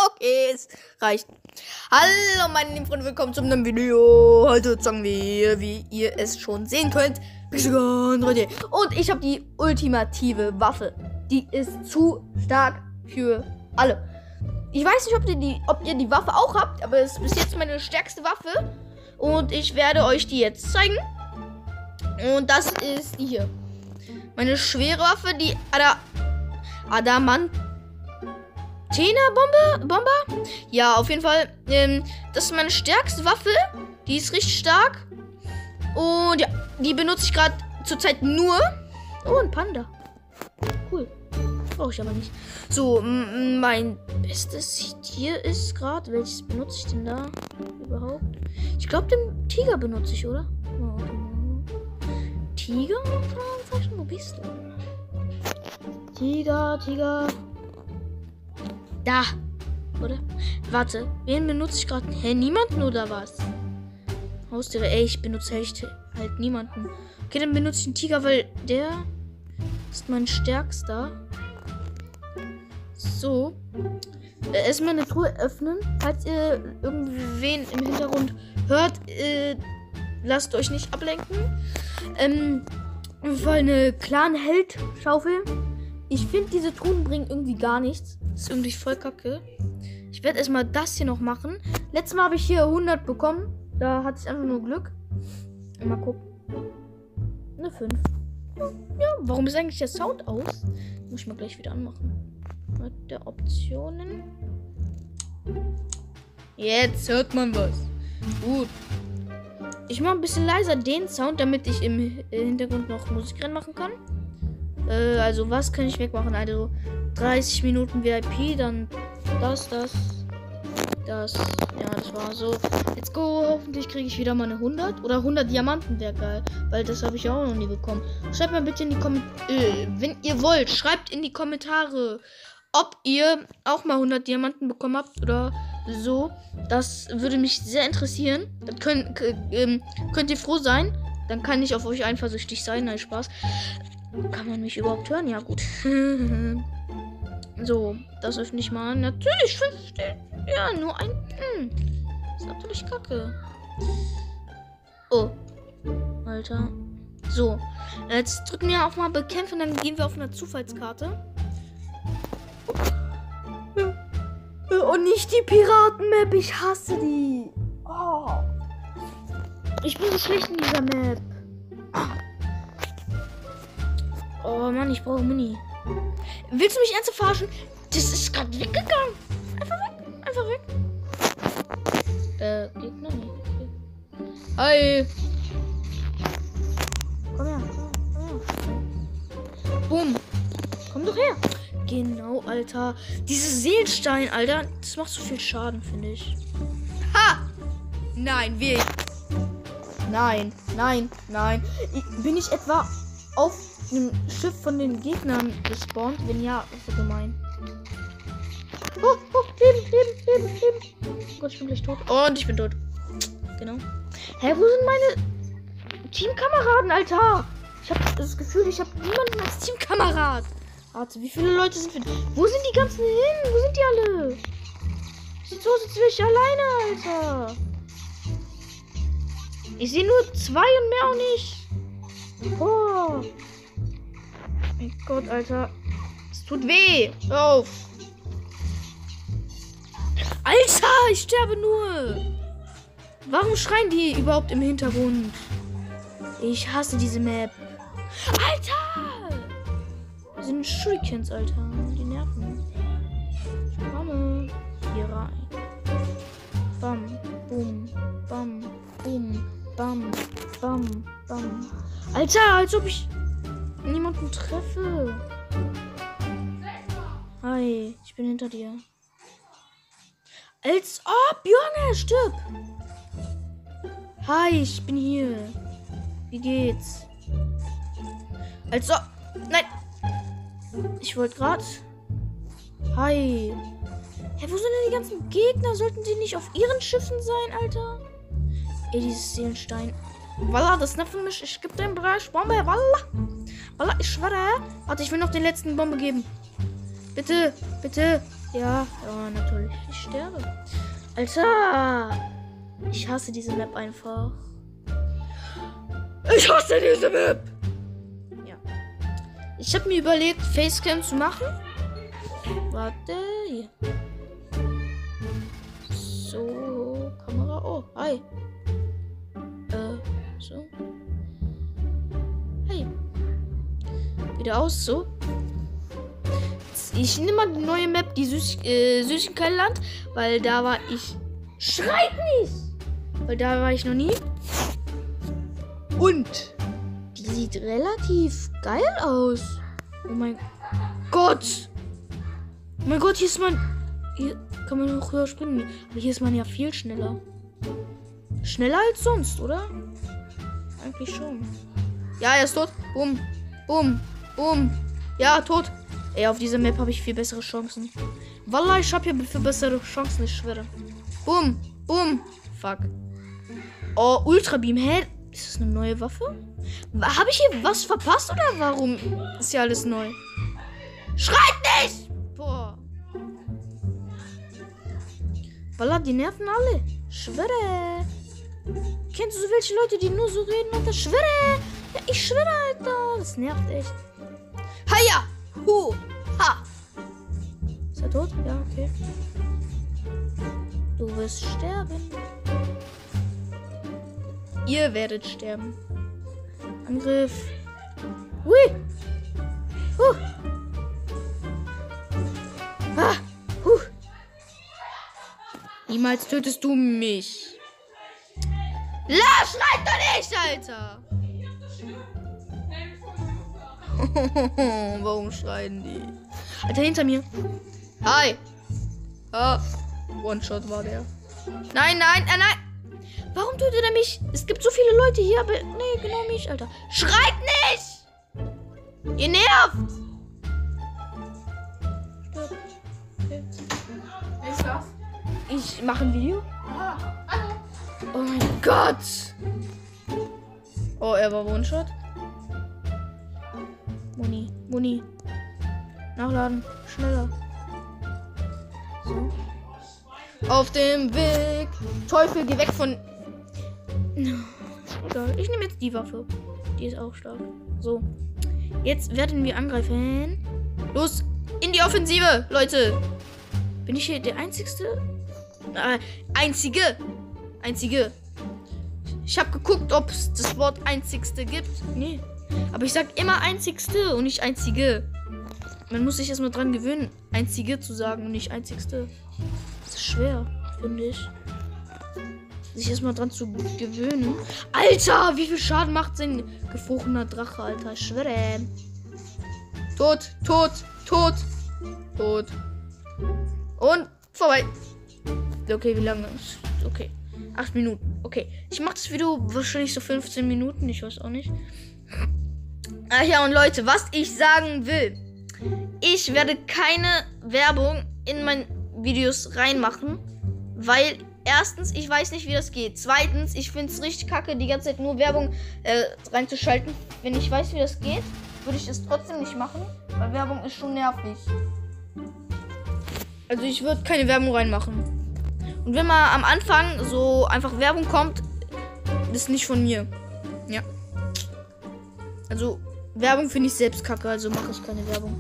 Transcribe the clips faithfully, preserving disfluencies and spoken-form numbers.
Okay, es reicht. Hallo meine lieben Freunde, willkommen zum neuen Video. Heute zocken wir, wie ihr es schon sehen könnt, Pixelgun drei D. Und ich habe die ultimative Waffe. Die ist zu stark für alle. Ich weiß nicht, ob ihr, die, ob ihr die Waffe auch habt, aber es ist bis jetzt meine stärkste Waffe. Und ich werde euch die jetzt zeigen. Und das ist die hier. Meine schwere Waffe, die Ada Adamant Bombe? Bomber? Ja, auf jeden Fall. Ähm, das ist meine stärkste Waffe. Die ist richtig stark. Und ja, die benutze ich gerade zurzeit nur. Oh, ein Panda. Cool. Brauche ich aber nicht. So, mein bestes hier ist gerade. Welches benutze ich denn da überhaupt? Ich glaube, den Tiger benutze ich, oder? Oh. Tiger? Wo bist du? Tiger, Tiger. Da. Oder? Warte. Wen benutze ich gerade? Hä, niemanden oder was? Haustiere. Ey, ich benutze echt halt niemanden. Okay, dann benutze ich den Tiger, weil der ist mein stärkster. So. Äh, erstmal eine Truhe öffnen. Falls ihr irgendwen im Hintergrund hört, äh, lasst euch nicht ablenken. Ähm, weil eine Clan-Held-Schaufel. Ich finde, diese Truhen bringen irgendwie gar nichts. Das ist irgendwie voll kacke. Ich werde erstmal das hier noch machen. Letztes Mal habe ich hier hundert bekommen. Da hatte ich einfach nur Glück. Mal gucken. Eine fünf. Ja, warum ist eigentlich der Sound aus? Muss ich mal gleich wieder anmachen. Mit der Optionen. Jetzt hört man was. Gut. Ich mache ein bisschen leiser den Sound, damit ich im Hintergrund noch Musik reinmachen kann. Äh, also was kann ich wegmachen? Also dreißig Minuten V I P, dann das, das, das. Ja, das war so. Let's go. Hoffentlich kriege ich wieder mal eine hundert. Oder hundert Diamanten wäre geil. Weil das habe ich auch noch nie bekommen. Schreibt mal bitte in die Kommentare. Äh, wenn ihr wollt, schreibt in die Kommentare, ob ihr auch mal hundert Diamanten bekommen habt oder so. Das würde mich sehr interessieren. Dann könnt, äh, könnt ihr froh sein. Dann kann ich auf euch eifersüchtig sein. Nein, Spaß. Kann man mich überhaupt hören? Ja, gut. So, das öffne ich mal. Natürlich fünfzehn. Ja, nur ein. Hm. Ist natürlich kacke. Oh. Alter. So. Jetzt drücken wir auf mal bekämpfen. Dann gehen wir auf eine Zufallskarte. Und nicht die Piraten-Map. Ich hasse die. Oh. Ich bin so schlecht in dieser Map. Oh Mann, ich brauche Mini. Willst du mich ernsthaft verarschen? Das ist gerade weggegangen. Einfach weg. Einfach weg. Äh, Gegner nicht. Okay. Hi. Komm her. Komm her. Boom. Komm doch her. Genau, Alter. Diese Seelenstein, Alter. Das macht so viel Schaden, finde ich. Ha! Nein, wir. Nein, nein, nein. Bin ich etwa auf einem Schiff von den Gegnern gespawnt? Wenn ja, ist so gemein. Oh, oh, leben, leben, leben, leben. Oh Gott, ich bin gleich tot. Und ich bin tot. Genau. Hä, wo sind meine Teamkameraden, Alter? Ich habe das Gefühl, ich habe niemanden als Teamkamerad. Warte, wie viele Leute sind wir? Wo sind die ganzen hin? Wo sind die alle? Sieht so aus, als wäre ich alleine, Alter. Ich sehe nur zwei und mehr auch nicht. Oh. Mein Gott, Alter. Es tut weh. Hör auf. Alter, ich sterbe nur. Warum schreien die überhaupt im Hintergrund? Ich hasse diese Map. Alter. Das sind Shurikens, Alter. Die nerven. Ich komme hier rein. Bam, bum, bam, bum, bam, bam, bam. Alter, als ob ich niemanden treffe. Hi, ich bin hinter dir. Als ob, Junge, stirb. Hi, ich bin hier. Wie geht's? Als ob. Nein. Ich wollte gerade. Hi. Hä, wo sind denn die ganzen Gegner? Sollten die nicht auf ihren Schiffen sein, Alter? Ey, dieses Seelenstein. Walla, das nervt mich. Ich gebe den Bereich Bombe. Walla. Walla, ich schwöre. Warte, ich will noch den letzten Bombe geben. Bitte, bitte. Ja, ja, natürlich. Ich sterbe. Alter! Ich hasse diese Map einfach. Ich hasse diese Map! Ja. Ich habe mir überlegt, Facecam zu machen. Warte, hier. So, Kamera. Oh, hi. Äh, so. Hey. Wieder aus, so. Ich nehme mal die neue Map, die Süß äh, Süßigkeitenland, weil da war ich... Schreit nicht! Weil da war ich noch nie. Und die sieht relativ geil aus. Oh mein Gott! Oh mein Gott, hier ist man... Hier kann man noch höher springen. Aber hier ist man ja viel schneller. Schneller als sonst, oder? Eigentlich schon. Ja, er ist tot. Bumm. Bumm. Bumm. Ja, tot. Ey, auf dieser Map habe ich viel bessere Chancen. Wallah, ich habe hier viel bessere Chancen, ich schwöre. Bumm. Bumm. Fuck. Oh, Ultrabeam. Hä? Ist das eine neue Waffe? Habe ich hier was verpasst oder warum ist ja alles neu? Schreit nicht! Boah. Wallah, die nerven alle. Schwöre. Kennst du so welche Leute, die nur so reden, Alter? Schwöre. Ja, ich schwöre, Alter. Das nervt echt. Haja! Hu! Ha! Ist er tot? Ja, okay. Du wirst sterben. Ihr werdet sterben. Angriff. Hui! Huh! Ah! Huh! Niemals tötest du mich. La, schreit doch nicht, Alter! Warum schreien die? Alter, hinter mir. Hi. Ah. One-Shot war der. Nein, nein, nein, nein. Warum tötet er mich? Es gibt so viele Leute hier, aber... Nee, genau mich, Alter. Schreit nicht! Ihr nervt! Stopp. Okay. Ist das? Ich mache ein Video. Ah, hallo. Oh mein Gott! Oh, er war One-Shot. Muni, Muni. Nachladen. Schneller. So. Auf dem Weg. Teufel, geh weg von... Egal. Ich nehme jetzt die Waffe. Die ist auch stark. So. Jetzt werden wir angreifen. Los. In die Offensive, Leute. Bin ich hier der Einzigste? Äh, Einzige. Einzige. Ich habe geguckt, ob es das Wort Einzigste gibt. Nee. Aber ich sag immer Einzigste und nicht Einzige. Man muss sich erstmal dran gewöhnen, Einzige zu sagen und nicht Einzigste. Das ist schwer, finde ich. Sich erstmal dran zu gewöhnen. Alter, wie viel Schaden macht sein gefrorener Drache, Alter? Ich schwöre. Tot, tot, tot, tot. Und vorbei. Okay, wie lange? Okay. Acht Minuten. Okay. Ich mache das Video wahrscheinlich so fünfzehn Minuten. Ich weiß auch nicht. Ach ja, und Leute, was ich sagen will. Ich werde keine Werbung in meine Videos reinmachen. Weil erstens, ich weiß nicht, wie das geht. Zweitens, ich finde es richtig kacke, die ganze Zeit nur Werbung äh, reinzuschalten. Wenn ich weiß, wie das geht, würde ich es trotzdem nicht machen. Weil Werbung ist schon nervig. Also ich würde keine Werbung reinmachen. Und wenn mal am Anfang so einfach Werbung kommt, ist nicht von mir. Ja. Also Werbung finde ich selbst kacke, also mache ich keine Werbung.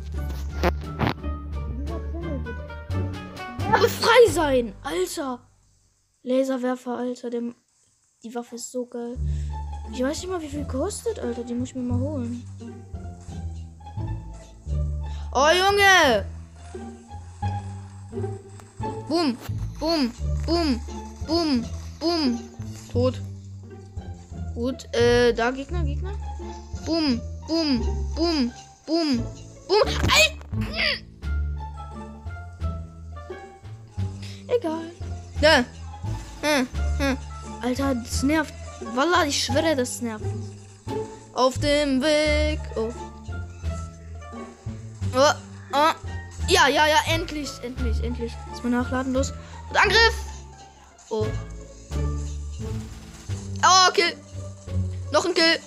Aber frei sein, Alter. Laserwerfer, Alter. Der, die Waffe ist so geil. Ich weiß nicht mal, wie viel kostet, Alter. Die muss ich mir mal holen. Oh, Junge. Bumm, bumm, bumm, bumm, bumm. Tot. Gut, äh, da Gegner, Gegner. Bumm, bumm, bumm, bumm, bumm. Alter! Egal. Da. Hm, hm. Alter, das nervt. Wallah, ich schwöre, das nervt. Auf dem Weg. Oh. Oh, oh. Ja, ja, ja, endlich, endlich, endlich. Erstmal nachladen, los. Und Angriff. Oh. Oh, Kill. Noch ein Kill.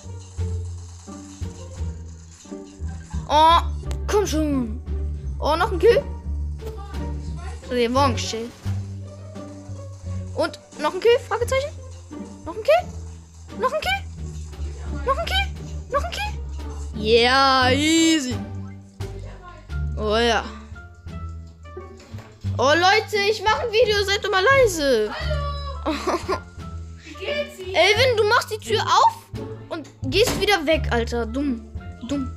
Oh, komm schon. Oh, noch ein Kill. Revanche. Und noch ein Kill? Fragezeichen? Noch ein Kill? Noch ein Kill? Noch ein Kill? Noch ein Kill? Yeah, easy. Oh ja. Oh Leute, ich mache ein Video, seid doch mal leise. Hallo. Wie geht's Ihnen? Elvin, du machst die Tür auf und gehst wieder weg, Alter. Dumm. Dumm.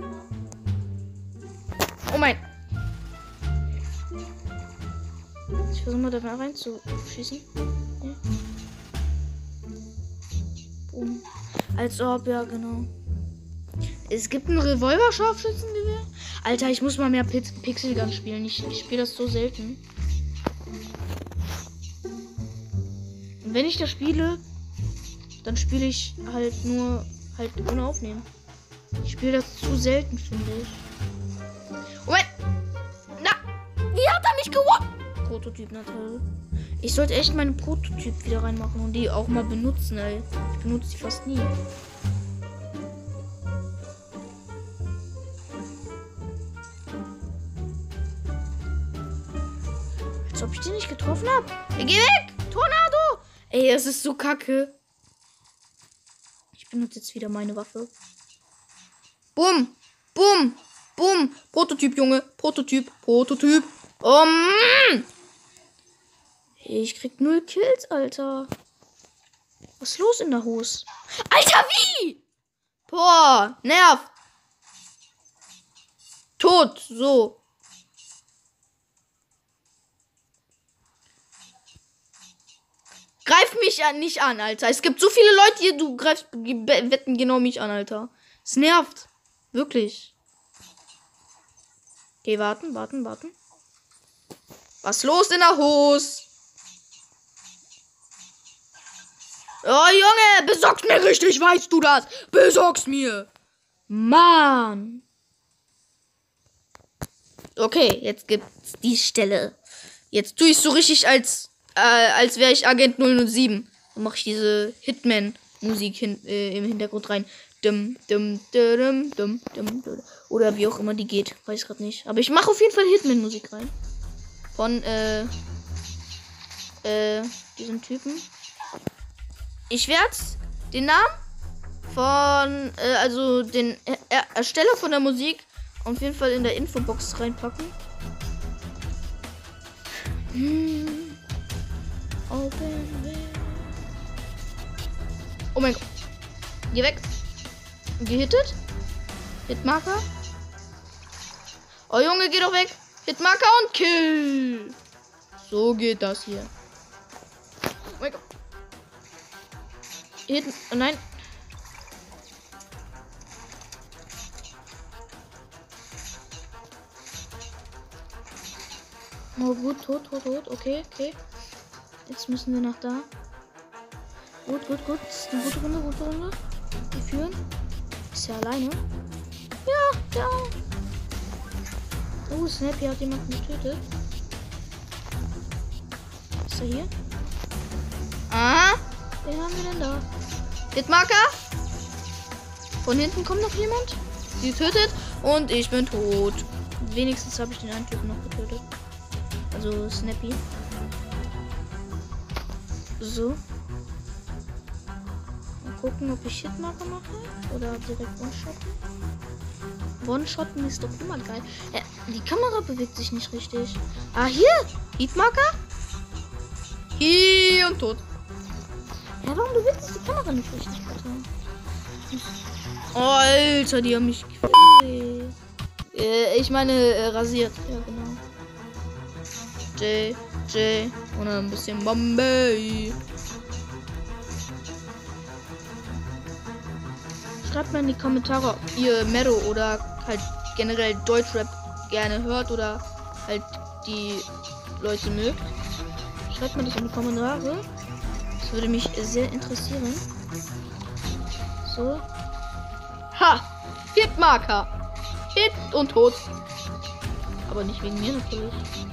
Oh mein. Ich versuche mal da mal reinzuschießen. Ja. Boom. Als ob, ja, genau. Es gibt ein Revolver-Scharfschützengewehr. Alter, ich muss mal mehr Pix Pixel Gun spielen. Ich, ich spiele das so selten. Und wenn ich das spiele, dann spiele ich halt nur halt ohne Aufnehmen. Ich spiele das zu selten, finde ich. Moment! Na! Wie hat er mich gewonnen? Prototyp natürlich. Ich sollte echt meinen Prototyp wieder reinmachen und die auch mal benutzen, ey. Ich benutze die fast nie. Als ob ich die nicht getroffen habe. Hey, geh weg! Tornado! Ey, es ist so kacke. Ich benutze jetzt wieder meine Waffe. Bumm! Bumm! Bumm! Prototyp, Junge! Prototyp! Prototyp! Oh, Mann! Ich krieg null Kills, Alter. Was ist los in der Hose? Alter, wie? Boah, nervt. Tot, so. Greif mich an, nicht an, Alter. Es gibt so viele Leute hier, du greifst, wetten genau mich an, Alter. Es nervt. Wirklich. Okay, warten, warten, warten. Was ist los in der Hose? Oh, Junge, besorg's mir richtig, weißt du das? Besorg's mir. Mann. Okay, jetzt gibt's die Stelle. Jetzt tue ich so richtig, als, äh, als wäre ich Agent null null sieben. Dann mache ich diese Hitman-Musik hin, äh, im Hintergrund rein. Dum, dum, dum, dum, dum, dum. Oder wie auch immer die geht. Weiß gerade nicht. Aber ich mache auf jeden Fall Hitman-Musik rein. Von, äh, äh, diesen Typen. Ich werde den Namen von, äh, also den er Ersteller von der Musik auf jeden Fall in der Infobox reinpacken. Hm. Oh mein Gott. Geh weg. Gehittet. Hitmarker. Oh Junge, geh doch weg. Hitmarker und Kill. So geht das hier. Oh mein Gott. Hit. Oh nein. Oh gut, tot, tot, tot. Okay, okay. Jetzt müssen wir nach da. Gut, gut, gut. Das ist eine gute Runde, gute Runde. Wir führen. Ist ja alleine. Ja, ja. Oh, Snappy hat jemanden getötet. Ist er hier? Ah. Wen haben wir denn da? Hitmarker. Von hinten kommt noch jemand. Sie tötet. Und ich bin tot. Wenigstens habe ich den einen Typen noch getötet. Also Snappy. So. Mal gucken, ob ich Hitmarker mache. Oder direkt One-Shotten. One-Shotten ist doch immer geil. Äh, die Kamera bewegt sich nicht richtig. Ah, hier. Hitmarker. Hier und tot. Ja, warum bewegt sich die Kamera nicht richtig, Alter? Oh, Alter, die haben mich gefällt. Äh, ich meine, äh, rasiert. Ja, genau. J, J und ein bisschen Bombay. Schreibt mal in die Kommentare, ob ihr Mero oder halt generell Deutschrap gerne hört oder halt die Leute mögt. Schreibt mir das in die Kommentare. Das würde mich sehr interessieren. So. Ha! Hitmarker! Hit und tot. Aber nicht wegen mir natürlich.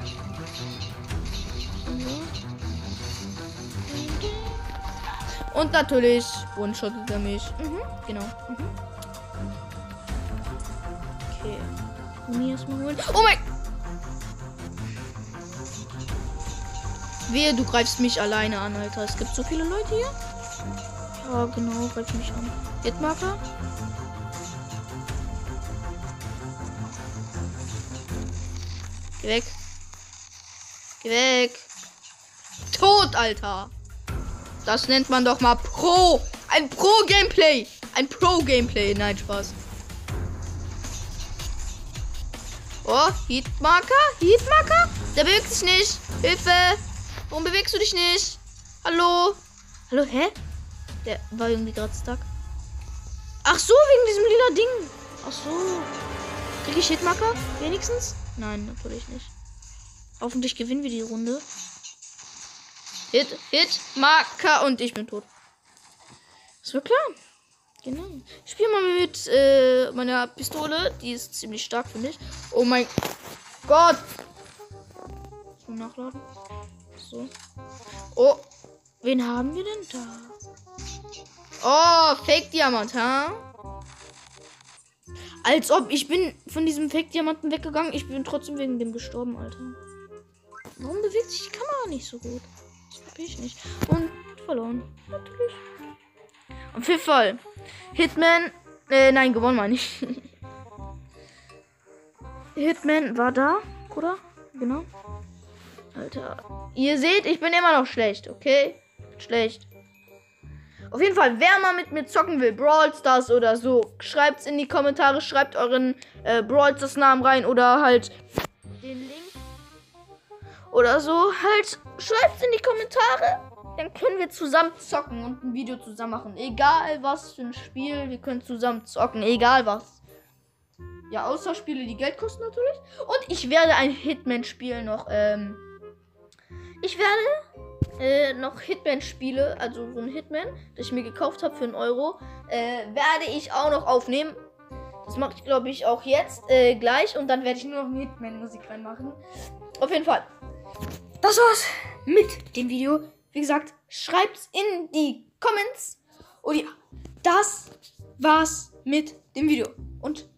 Und natürlich one-shottet er mich. Mhm, genau. Mhm. Okay. Mir erstmal holen. Oh mein! Wehe, du greifst mich alleine an, Alter. Es gibt so viele Leute hier. Ja, genau, greif mich an. Hitmarker. Geh weg. Geh weg. Tot, Alter. Das nennt man doch mal Pro. Ein Pro-Gameplay. Ein Pro-Gameplay. Nein, Spaß. Oh, Heatmarker? Heatmarker? Der bewegt sich nicht. Hilfe. Warum bewegst du dich nicht? Hallo? Hallo, hä? Der war irgendwie gerade stuck. Ach so, wegen diesem lila Ding. Ach so. Krieg ich Hitmarker? Wenigstens? Nein, natürlich nicht. Hoffentlich gewinnen wir die Runde. Hit, Hit, Marker und ich bin tot. Das war klar. Genau. Ich spiele mal mit äh, meiner Pistole. Die ist ziemlich stark, finde ich. Oh mein Gott. Zum Nachladen. So. Oh. Wen haben wir denn da? Oh, Fake-Diamant, ha? Als ob ich bin von diesem Fake-Diamanten weggegangen. Ich bin trotzdem wegen dem gestorben, Alter. Warum bewegt sich die Kamera nicht so gut? Das verstehe ich nicht. Und verloren. Natürlich. Auf jeden Fall. Hitman. Äh, nein, gewonnen meine ich. Hitman war da, oder? Genau. Alter. Ihr seht, ich bin immer noch schlecht, okay? Schlecht. Auf jeden Fall, wer mal mit mir zocken will, Brawl Stars oder so, schreibt's in die Kommentare, schreibt euren äh, Brawl Stars Namen rein oder halt den Link. Oder so, halt, schreibt's in die Kommentare. Dann können wir zusammen zocken und ein Video zusammen machen. Egal was für ein Spiel, wir können zusammen zocken, egal was. Ja, außer Spiele, die Geld kosten natürlich. Und ich werde ein Hitman-Spiel noch, ähm, ich werde äh, noch Hitman-Spiele, also so ein Hitman, das ich mir gekauft habe für einen Euro, äh, werde ich auch noch aufnehmen. Das mache ich, glaube ich, auch jetzt äh, gleich. Und dann werde ich nur noch Hitman-Musik reinmachen. Auf jeden Fall. Das war's mit dem Video. Wie gesagt, schreibt's in die Comments. Und ja, das war's mit dem Video. Und